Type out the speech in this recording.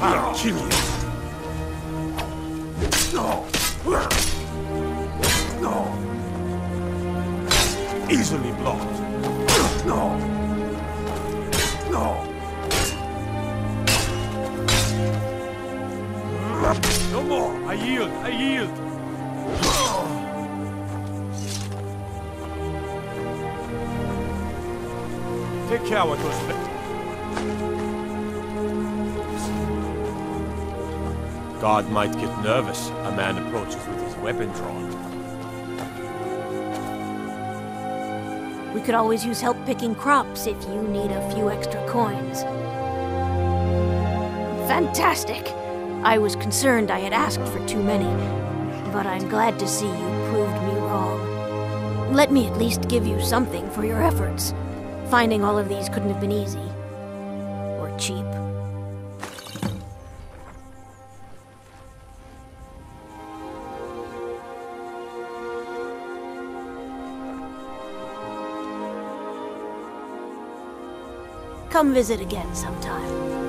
I'll kill you. No. No. Easily blocked. No. No. No more. I yield. I yield. Take care what was left. Guard might get nervous. A man approaches with his weapon drawn. We could always use help picking crops if you need a few extra coins. Fantastic! I was concerned I had asked for too many, but I'm glad to see you proved me wrong. Let me at least give you something for your efforts. Finding all of these couldn't have been easy. Or cheap. Come visit again sometime.